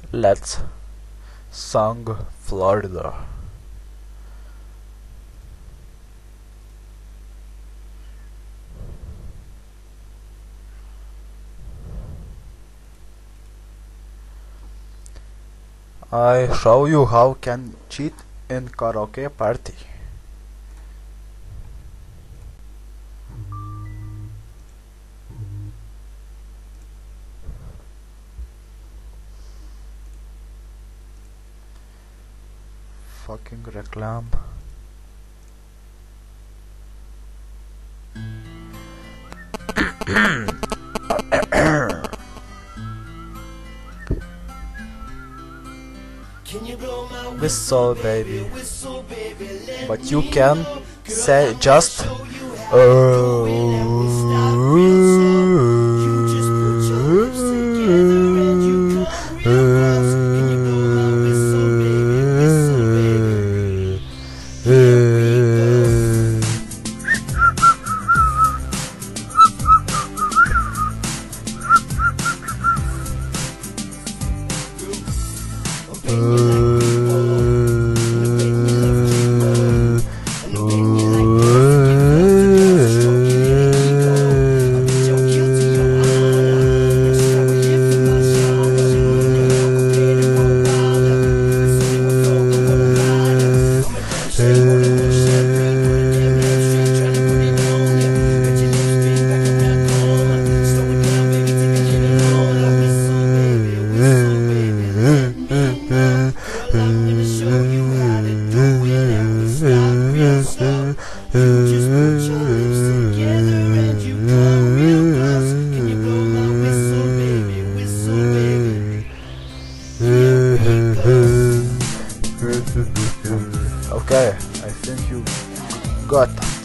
Let's sing Florida. I show you how can cheat in karaoke party. Fucking reclam. Whistle baby, but you can say just Okay, I think you got